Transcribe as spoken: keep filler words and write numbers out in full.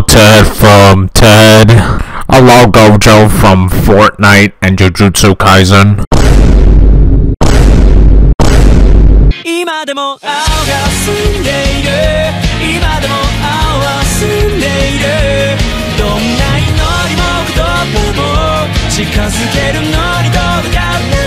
Ted from Ted. Hello, Gojo from Fortnite and Jujutsu Kaisen. 今でも青が澄んでいる今でも青は澄んでいるどんな祈りも言葉も近づけるのにどうやって